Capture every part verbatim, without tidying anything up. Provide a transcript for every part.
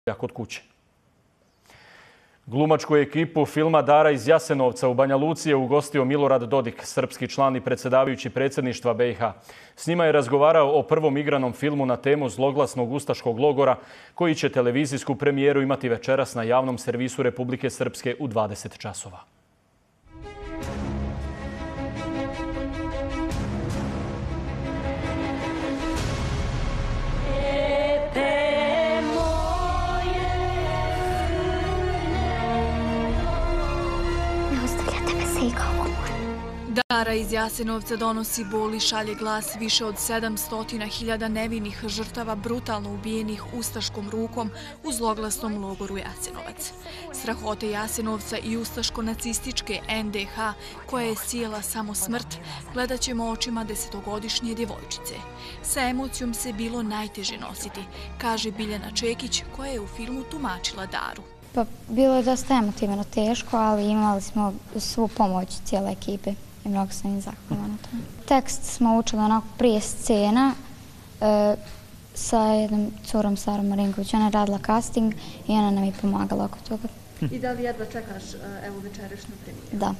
kod kuće. Glumačku ekipu filma Dara iz Jasenovca u Banja Luci je ugostio Milorad Dodik, srpski član i predsjedavajući predsjedništva B i H. S njima je razgovarao o prvom igranom filmu na temu zloglasnog ustaškog logora, koji će televizijsku premijeru imati večeras na javnom servisu Republike Srpske u dvadeset časova. Dara iz Jasenovca donosi bol i šalje glas više od sedamsto hiljada nevinih žrtava brutalno ubijenih ustaškom rukom u zloglasnom logoru Jasenovac. Strahote Jasenovca i ustaško-nacističke N D H, koja je sijela samo smrt, gledat ćemo očima desetogodišnje djevojčice. Sa emocijom se bilo najteže nositi, kaže Biljana Čekić, koja je u filmu tumačila Daru. Pa, bilo je dosta emotivno teško, ali imali smo svu pomoć cijele ekipe i mnogo sam im zahvalna na tome. Tekst smo učili onako prije scena e, sa jednom curom Sarom Marinković. Ona je radila casting i ona nam je pomagala oko toga. I da li jedva čekaš evo večerašnju premijeru? Da.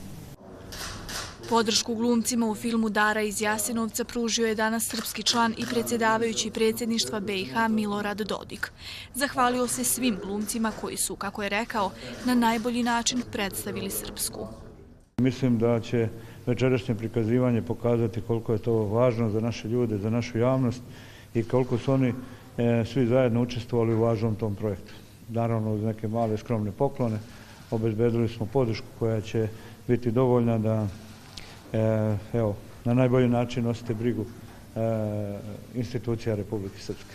Podršku glumcima u filmu Dara iz Jasenovca pružio je danas srpski član i predsjedavajući predsjedništva B i H Milorad Dodik. Zahvalio se svim glumcima koji su, kako je rekao, na najbolji način predstavili Srpsku. Mislim da će večerašnje prikazivanje pokazati koliko je to važno za naše ljude, za našu javnost i koliko su oni e, svi zajedno učestvovali u važnom tom projektu. Naravno, uz neke male skromne poklone obezbedili smo podršku koja će biti dovoljna da E, evo, na najbolji način nosite brigu e, institucija Republike Srpske.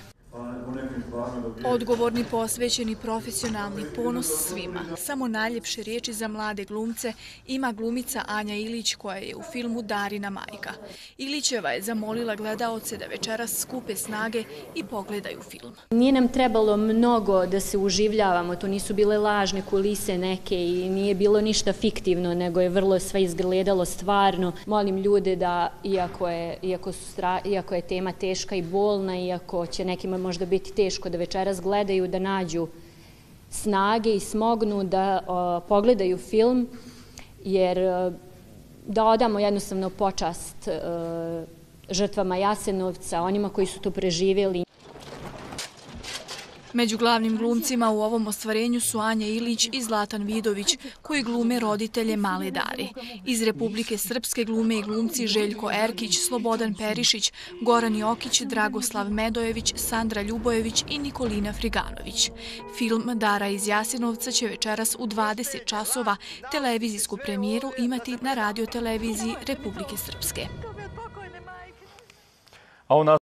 Odgovorni, posvećeni, profesionalni, ponos svima. Samo najljepše riječi za mlade glumce ima glumica Anja Ilić, koja je u filmu Darina majka. Ilićeva je zamolila gledaoce da večeras skupe snage i pogledaju film. Nije nam trebalo mnogo da se uživljavamo, to nisu bile lažne kulise neke i nije bilo ništa fiktivno, nego je vrlo sve izgledalo stvarno. Molim ljude da, iako je, iako su stra, iako je tema teška i bolna, iako će nekima možda biti teško da večeras gledaju, da nađu snage i smognu da o, pogledaju film, jer da odamo jednostavno počast o, žrtvama Jasenovca, onima koji su to preživjeli. Među glavnim glumcima u ovom ostvarenju su Anja Ilić i Zlatan Vidović, koji glume roditelje male Dare. Iz Republike Srpske glume i glumci Željko Erkić, Slobodan Perišić, Goran Jokić, Dragoslav Medojević, Sandra Ljubojević i Nikolina Friganović. Film Dara iz Jasenovca će večeras u dvadeset časova televizijsku premijeru imati na radioteleviziji Republike Srpske. A